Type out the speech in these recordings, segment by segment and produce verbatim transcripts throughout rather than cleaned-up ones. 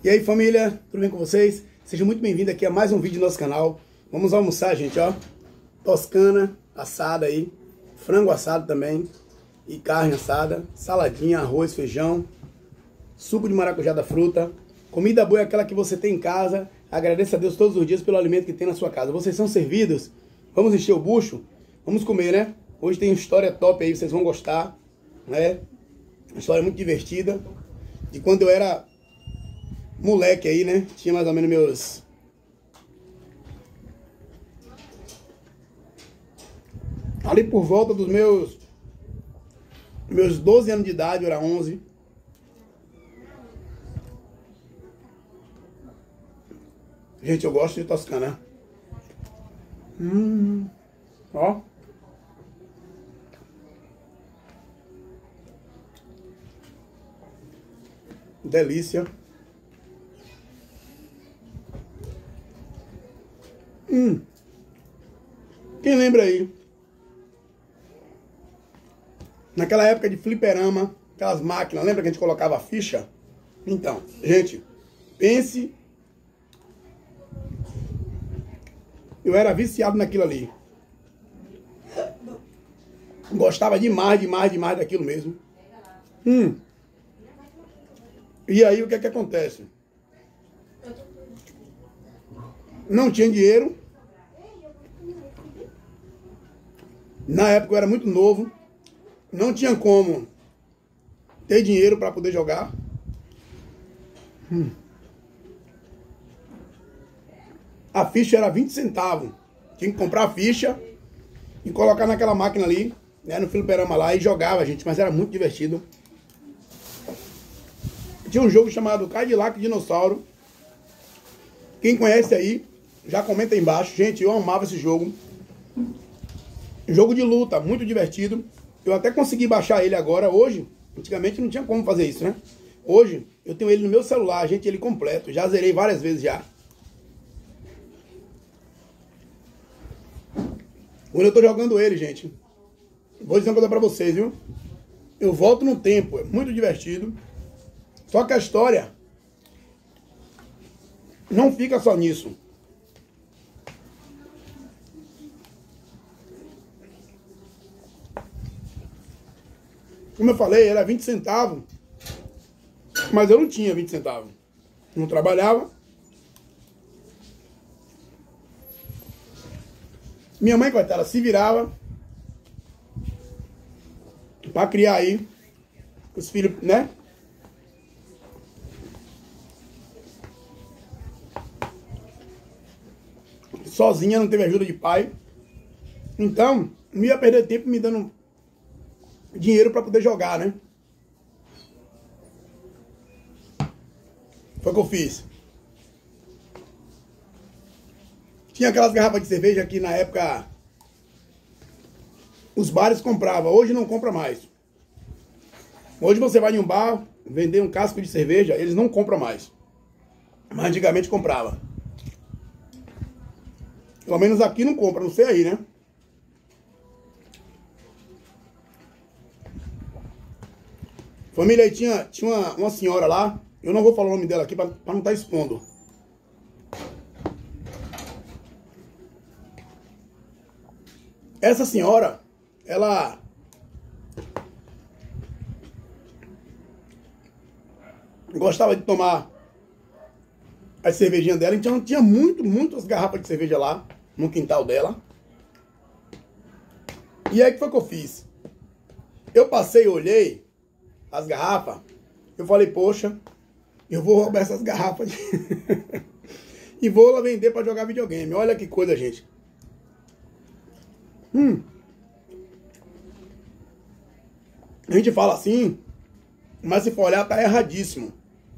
E aí, família, tudo bem com vocês? Sejam muito bem-vindos aqui a mais um vídeo do nosso canal. Vamos almoçar, gente, ó. Toscana assada aí, frango assado também e carne assada, saladinha, arroz, feijão, suco de maracujá da fruta. Comida boa é aquela que você tem em casa. Agradeça a Deus todos os dias pelo alimento que tem na sua casa. Vocês são servidos? Vamos encher o bucho? Vamos comer, né? Hoje tem uma história top aí, vocês vão gostar, né? Uma história muito divertida. De quando eu era moleque aí, né? Tinha mais ou menos meus... ali por volta dos meus... meus doze anos de idade, eu era onze. Gente, eu gosto de toscana. Hum, ó. Delícia. Hum. Quem lembra aí? Naquela época de fliperama, aquelas máquinas, lembra que a gente colocava a ficha? Então, gente, pense... eu era viciado naquilo ali. Gostava demais, demais, demais daquilo mesmo. Hum. E aí, o que é que acontece? Não tinha dinheiro. Na época eu era muito novo. Não tinha como ter dinheiro para poder jogar. Hum. A ficha era vinte centavos. Tinha que comprar a ficha e colocar naquela máquina ali, né, no fliperama lá, e jogava, gente. Mas era muito divertido. Tinha um jogo chamado Cadillac Dinossauro. Quem conhece aí, já comenta aí embaixo. Gente, eu amava esse jogo. Jogo de luta, muito divertido. Eu até consegui baixar ele agora, hoje. Antigamente não tinha como fazer isso, né? Hoje, eu tenho ele no meu celular, gente, ele completo. Já zerei várias vezes já. Quando eu tô jogando ele, gente, vou dizer uma coisa pra vocês, viu? Eu volto no tempo, é muito divertido. Só que a história não fica só nisso. Como eu falei, era vinte centavos. Mas eu não tinha vinte centavos. Não trabalhava. Minha mãe, coitada, se virava pra criar aí os filhos, né? Sozinha, não teve ajuda de pai. Então, não ia perder tempo me dando dinheiro para poder jogar, né? Foi o que eu fiz. Tinha aquelas garrafas de cerveja que na época os bares compravam. Hoje não compra mais. Hoje você vai em um bar vender um casco de cerveja, eles não compram mais. Mas antigamente comprava. Pelo menos aqui não compra, não sei aí, né? Família, aí tinha, tinha uma, uma senhora lá. Eu não vou falar o nome dela aqui para não estar expondo. Essa senhora, ela... gostava de tomar as cervejinhas dela. Então tinha muito, muitas garrafas de cerveja lá no quintal dela. E aí, o que foi que eu fiz? Eu passei, olhei as garrafas. Eu falei, poxa, eu vou roubar essas garrafas de... e vou lá vender para jogar videogame. Olha que coisa, gente. Hum. A gente fala assim, mas se for olhar, tá erradíssimo.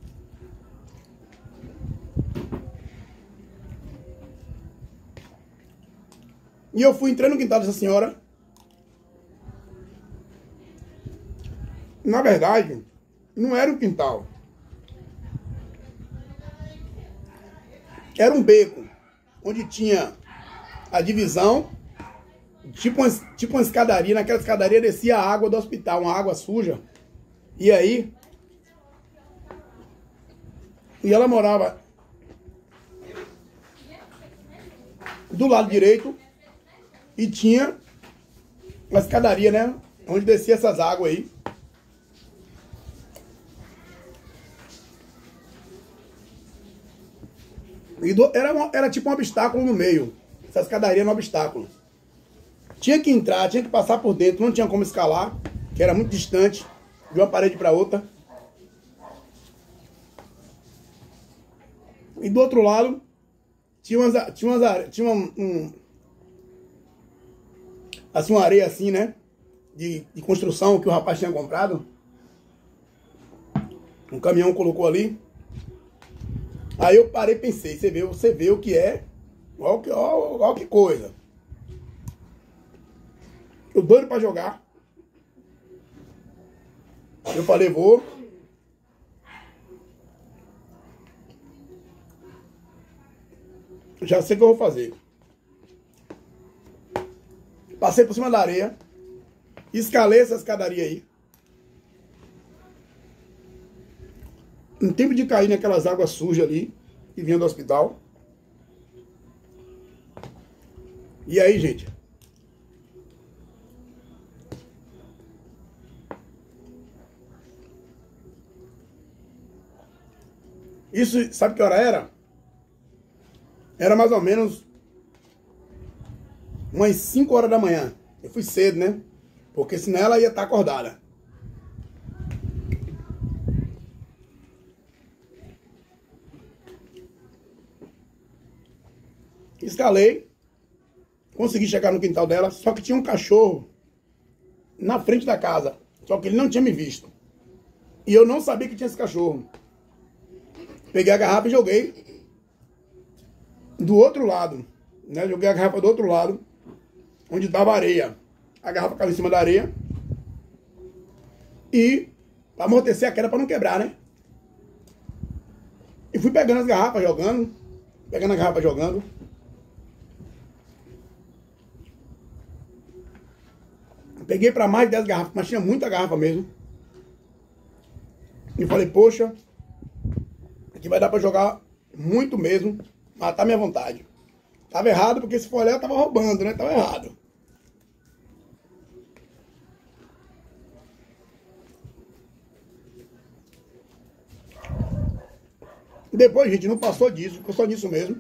E eu fui entrar no quintal dessa senhora. Na verdade, não era um quintal. Era um beco, onde tinha a divisão, tipo uma, tipo uma escadaria. Naquela escadaria descia a água do hospital, uma água suja. E aí, E ela morava do lado direito e tinha uma escadaria, né? Onde descia essas águas aí. E do, era, uma, era tipo um obstáculo no meio. Essa escadaria era um obstáculo. Tinha que entrar, tinha que passar por dentro, não tinha como escalar, que era muito distante de uma parede para outra. E do outro lado, tinha umas, tinha umas, tinha um, um, assim, uma areia assim, né? De, de construção que o rapaz tinha comprado. Um caminhão colocou ali. Aí eu parei e pensei, você vê, você vê o que é, olha que, olha, olha que coisa. Eu doido pra jogar. Eu falei, vou. Já sei o que eu vou fazer. Passei por cima da areia. Escalei essa escadaria aí. Em tempo de cair naquelas águas sujas ali, que vinha do hospital. E aí, gente? Isso, sabe que hora era? Era mais ou menos umas cinco horas da manhã. Eu fui cedo, né? Porque senão ela ia estar acordada. Escalei, consegui chegar no quintal dela, só que tinha um cachorro na frente da casa, só que ele não tinha me visto. E eu não sabia que tinha esse cachorro. Peguei a garrafa e joguei do outro lado, né? Joguei a garrafa do outro lado, onde estava a areia. A garrafa caiu em cima da areia. E para amortecer a queda, para não quebrar, né? E fui pegando as garrafas, jogando, pegando a garrafa, jogando. Peguei para mais de dez garrafas, mas tinha muita garrafa mesmo. E falei, poxa, aqui vai dar para jogar muito mesmo, matar minha vontade. Tava errado, porque se for olhar, eu tava roubando, né? Tava errado. Depois, gente, não passou disso, ficou só nisso mesmo.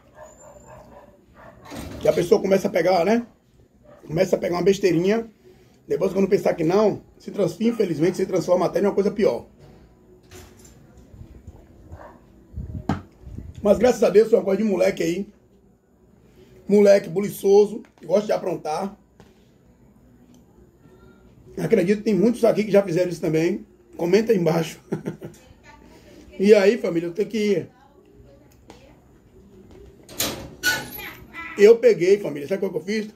Que a pessoa começa a pegar, né? Começa a pegar uma besteirinha. Depois, quando pensar que não, se transforma, infelizmente, se transforma até em uma coisa pior. Mas graças a Deus, sou uma coisa de moleque aí. Moleque buliçoso, que gosta de aprontar. Acredito que tem muitos aqui que já fizeram isso também. Comenta aí embaixo. E aí, família, eu tenho que ir. Eu peguei, família, sabe o que eu fiz?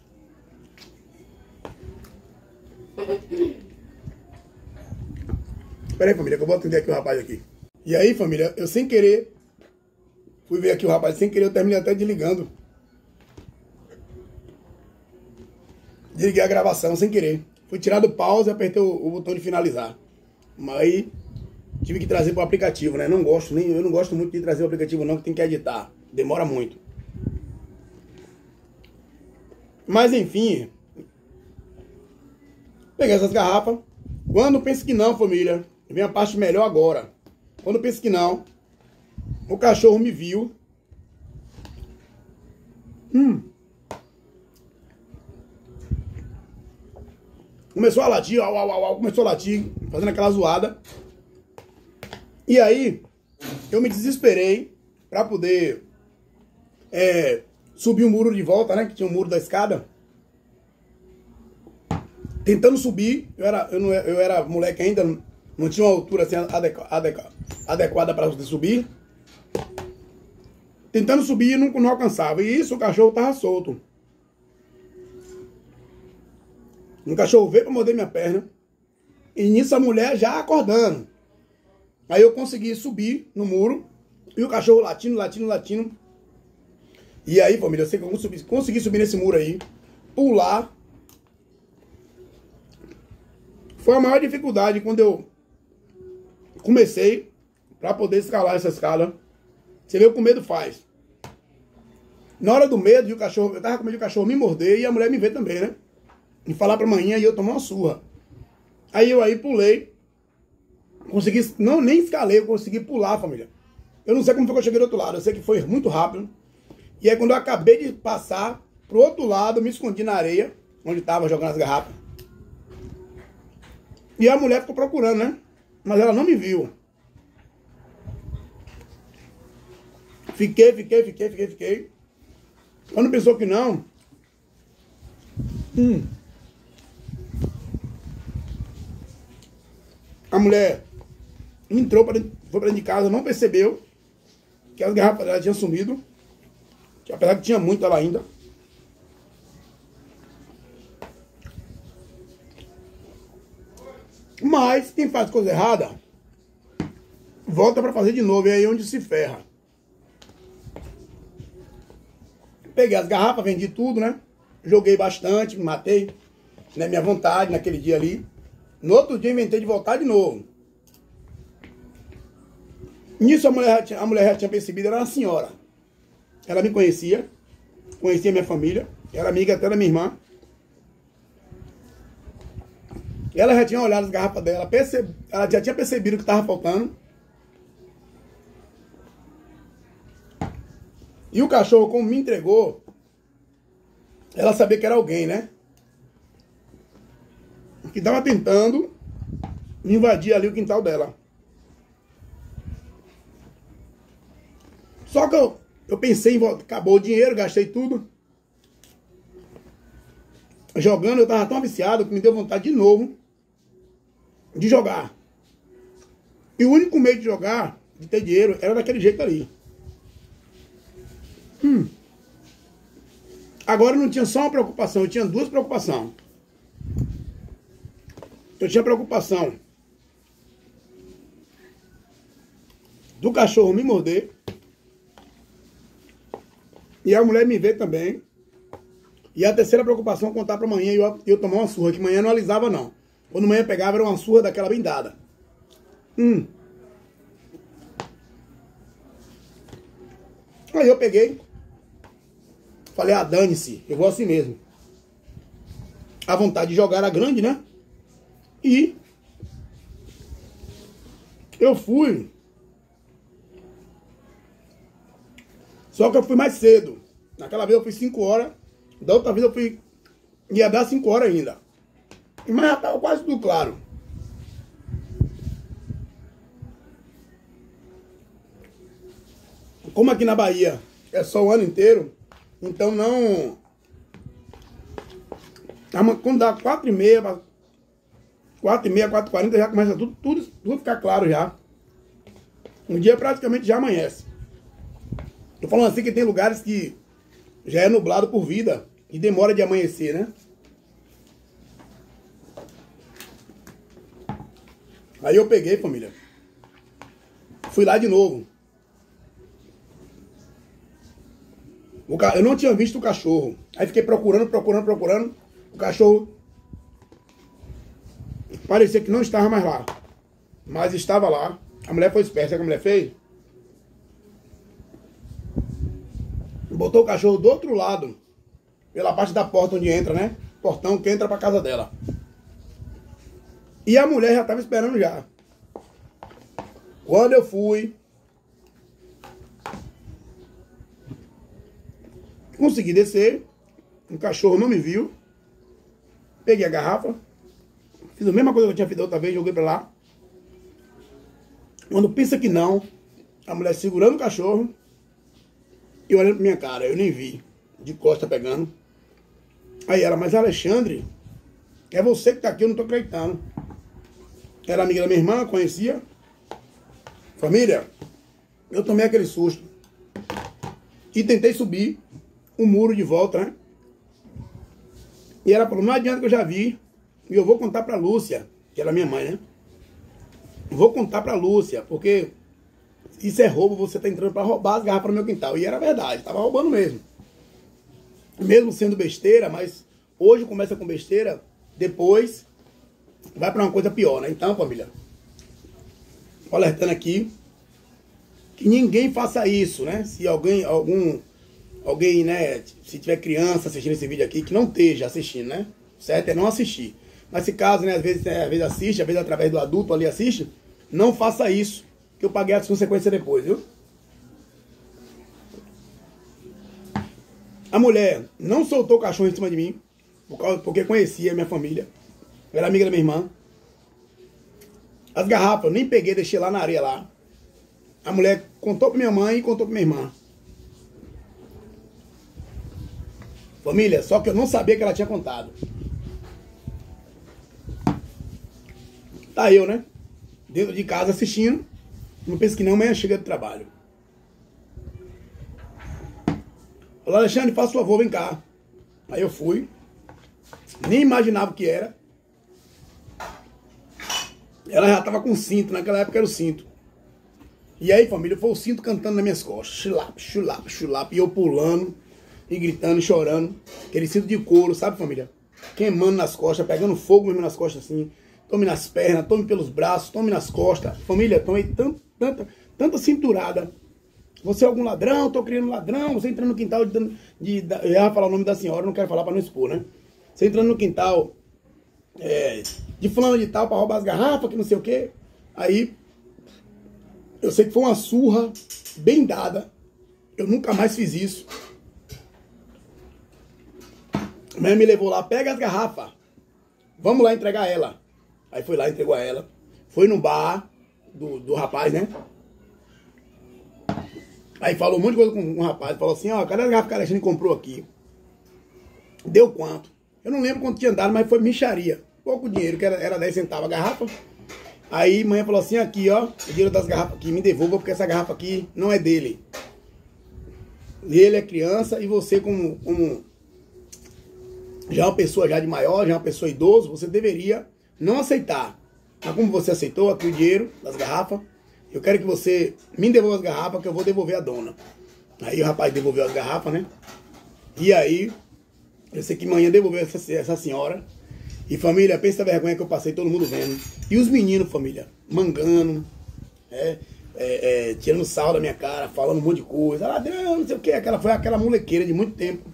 Espera aí, família, que eu vou atender aqui o rapaz aqui. E aí, família, eu sem querer, fui ver aqui o rapaz, sem querer eu terminei até desligando. Desliguei a gravação sem querer. Fui tirar do pause e apertei o, o botão de finalizar. Mas aí tive que trazer para o aplicativo, né? Não gosto, nem, eu não gosto muito de trazer o aplicativo não, que tem que editar. Demora muito. Mas enfim, peguei essas garrafas. Quando penso que não, família, vem a parte melhor agora. Quando penso que não, o cachorro me viu. Hum. Começou a latir, au, au, au, au, começou a latir, fazendo aquela zoada. E aí, eu me desesperei para poder é, subir o muro de volta, né? Que tinha o muro da escada. Tentando subir, eu era, eu não, eu era moleque ainda, não tinha uma altura assim adequ, adequ, adequada para subir. Tentando subir e não, não alcançava. E isso, o cachorro tava solto. Um cachorro veio para morder minha perna. E nisso a mulher já acordando. Aí eu consegui subir no muro. E o cachorro latindo, latindo, latindo. E aí, família, eu sei que eu consegui, consegui subir nesse muro aí. Pular. Foi a maior dificuldade quando eu comecei. pra poder escalar essa escada. Você vê o que o medo faz. Na hora do medo, de o cachorro, eu tava com medo de o cachorro me morder e a mulher me ver também, né? E falar pra manhã e eu tomar uma surra. Aí eu aí pulei. Consegui, não, nem escalei, eu consegui pular, família. Eu não sei como foi que eu cheguei do outro lado, eu sei que foi muito rápido. E aí quando eu acabei de passar pro outro lado, eu me escondi na areia, onde tava jogando as garrafas. E a mulher ficou procurando, né? Mas ela não me viu. Fiquei, fiquei, fiquei, fiquei, fiquei. Quando pensou que não... Hum, a mulher entrou, pra dentro, foi pra dentro de casa, não percebeu que as garrafas dela tinham sumido. Que apesar que tinha muito ela ainda. Mas quem faz coisa errada, volta pra fazer de novo. E aí é onde se ferra. Peguei as garrafas, vendi tudo, né? Joguei bastante, me matei, né? Minha vontade naquele dia ali. No outro dia inventei de voltar de novo. Nisso a mulher, já tinha, a mulher já tinha percebido, era uma senhora. Ela me conhecia, conhecia minha família, era amiga até da minha irmã. Ela já tinha olhado as garrafas dela, percebe, ela já tinha percebido o que estava faltando. E o cachorro, como me entregou, ela sabia que era alguém, né? Que estava tentando invadir ali o quintal dela. Só que eu, eu pensei em volta, acabou o dinheiro, gastei tudo. Jogando, eu tava tão viciado que me deu vontade de novo de jogar. E o único meio de jogar, de ter dinheiro, era daquele jeito ali. Hum. Agora eu não tinha só uma preocupação, eu tinha duas preocupações. Eu tinha preocupação do cachorro me morder e a mulher me ver também. E a terceira preocupação, contar pra amanhã e eu, eu tomar uma surra, que amanhã não alisava não. Quando amanhã pegava era uma surra daquela bem dada. Hum. Aí eu peguei, falei, ah, dane-se, eu vou assim mesmo. A vontade de jogar era grande, né? E eu fui. Só que eu fui mais cedo. Naquela vez eu fui cinco horas. Da outra vez eu fui... ia dar cinco horas ainda. Mas já estava quase tudo claro. Como aqui na Bahia é só o ano inteiro, então não... Quando dá quatro e meia, quatro e meia, quatro e quarenta, já começa tudo, tudo, tudo ficar claro já. O dia praticamente já amanhece. Tô falando assim que tem lugares que já é nublado por vida e demora de amanhecer, né? Aí eu peguei, família. Fui lá de novo. O ca... Eu não tinha visto o cachorro. Aí fiquei procurando, procurando, procurando. O cachorro parecia que não estava mais lá. Mas estava lá. A mulher foi esperta. Sabe o que a mulher fez? Botou o cachorro do outro lado. Pela parte da porta onde entra, né? Portão que entra pra casa dela. E a mulher já estava esperando já. Quando eu fui... consegui descer. O cachorro não me viu. Peguei a garrafa. Fiz a mesma coisa que eu tinha feito outra vez. Joguei pra lá. Quando pensa que não, a mulher segurando o cachorro e olhando pra minha cara. Eu nem vi. De costa pegando. Aí ela, mas Alexandre, é você que tá aqui, eu não tô acreditando. Era amiga da minha irmã, conhecia. Família, eu tomei aquele susto. E tentei subir o muro de volta, né? E ela falou, não adianta que eu já vi. E eu vou contar pra Lúcia, que era minha mãe, né? Vou contar pra Lúcia, porque isso é roubo, você tá entrando pra roubar as garrafas no meu quintal. E era verdade, tava roubando mesmo. Mesmo sendo besteira, mas hoje começa com besteira, depois vai pra uma coisa pior, né? Então, família, alertando aqui, que ninguém faça isso, né? Se alguém, algum, alguém, né, se tiver criança assistindo esse vídeo aqui, que não esteja assistindo, né? O certo é não assistir. Mas se caso, né, às vezes, né, às vezes assiste, às vezes através do adulto ali assiste, não faça isso, que eu paguei as consequências depois, viu? A mulher não soltou o cachorro em cima de mim, por causa, porque conhecia a minha família. Era amiga da minha irmã. As garrafas, eu nem peguei, deixei lá na areia lá. A mulher contou pra minha mãe e contou pra minha irmã. Família, só que eu não sabia que ela tinha contado. Tá eu, né? Dentro de casa assistindo. Não penso que não, amanhã chega do trabalho. Falou, Alexandre, faça o favor, vem cá. Aí eu fui. Nem imaginava o que era. Ela já tava com cinto, naquela época era o cinto. E aí, família, foi o cinto cantando nas minhas costas. Chulap, chulap, chulap. E eu pulando, e gritando, e chorando. Aquele cinto de couro, sabe, família? Queimando nas costas, pegando fogo mesmo nas costas assim. Tome nas pernas, tome pelos braços, tome nas costas. Família, tomei tanto, tanta, tanta cinturada. Você é algum ladrão, tô criando ladrão. Você entrando no quintal de, de, de... Eu ia falar o nome da senhora, não quero falar pra não expor, né? Você entrando no quintal é, de fulano de tal pra roubar as garrafas, que não sei o quê. Aí, eu sei que foi uma surra bem dada. Eu nunca mais fiz isso. A mãe me levou lá, pega as garrafas. Vamos lá entregar ela. Aí foi lá, entregou a ela. Foi no bar do, do rapaz, né? Aí falou um monte de coisa com o rapaz. Falou assim, ó, cadê as garrafas que a Alexandre comprou aqui? Deu quanto? Eu não lembro quanto tinha dado, mas foi micharia. Pouco dinheiro, que era, era dez centavos a garrafa. Aí mãe falou assim, aqui ó, o dinheiro das garrafas aqui, me devolva, porque essa garrafa aqui não é dele. Ele é criança e você como, como já é uma pessoa já de maior, já é uma pessoa idosa, você deveria não aceitar. Mas como você aceitou aqui o dinheiro das garrafas, eu quero que você me devolva as garrafas, que eu vou devolver a dona. Aí o rapaz devolveu as garrafas, né? E aí, eu sei que manhã devolveu essa, essa senhora. E família, pensa a vergonha que eu passei, todo mundo vendo. E os meninos, família, mangando, é, é, é, tirando sal da minha cara, falando um monte de coisa. Ladrão, não sei o que. Aquela, foi aquela molequeira de muito tempo.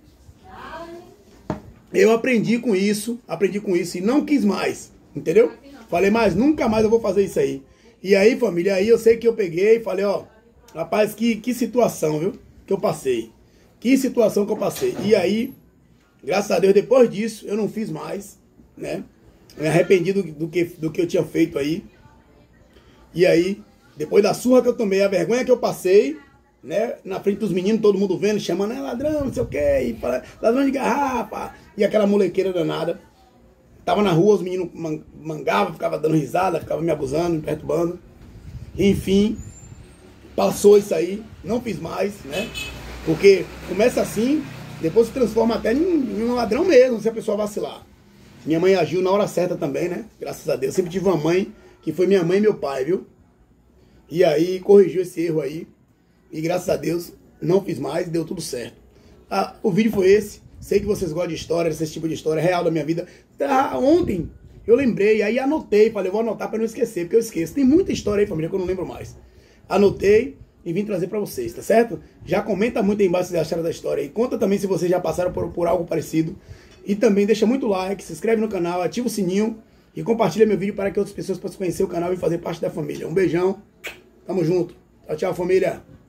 Eu aprendi com isso, aprendi com isso e não quis mais, entendeu? Falei, mas nunca mais eu vou fazer isso aí. E aí, família, aí eu sei que eu peguei e falei, ó, rapaz, que, que situação, viu? Que eu passei. Que situação que eu passei. E aí, graças a Deus, depois disso, eu não fiz mais, né? Me arrependi do, do, que, do que eu tinha feito aí. E aí, depois da surra que eu tomei, a vergonha que eu passei, né? Na frente dos meninos, todo mundo vendo, chamando, é ladrão, não sei o que, e fala, ladrão de garrafa. E aquela molequeira danada. Tava na rua, os meninos mangavam, ficavam dando risada, ficavam me abusando, me perturbando. Enfim, passou isso aí, não fiz mais, né? Porque começa assim, depois se transforma até em, em um ladrão mesmo, se a pessoa vacilar. Minha mãe agiu na hora certa também, né? Graças a Deus. Eu sempre tive uma mãe, que foi minha mãe e meu pai, viu? E aí, corrigiu esse erro aí. E graças a Deus, não fiz mais, deu tudo certo. Ah, o vídeo foi esse. Sei que vocês gostam de história, desse tipo de história real da minha vida. Tá, ontem eu lembrei, aí anotei, falei, vou anotar para não esquecer, porque eu esqueço. Tem muita história aí, família, que eu não lembro mais. Anotei e vim trazer para vocês, tá certo? Já comenta muito aí embaixo se vocês acharam da história aí. Conta também se vocês já passaram por, por algo parecido. E também deixa muito like, se inscreve no canal, ativa o sininho e compartilha meu vídeo para que outras pessoas possam conhecer o canal e fazer parte da família. Um beijão, tamo junto. Tchau, tchau, família.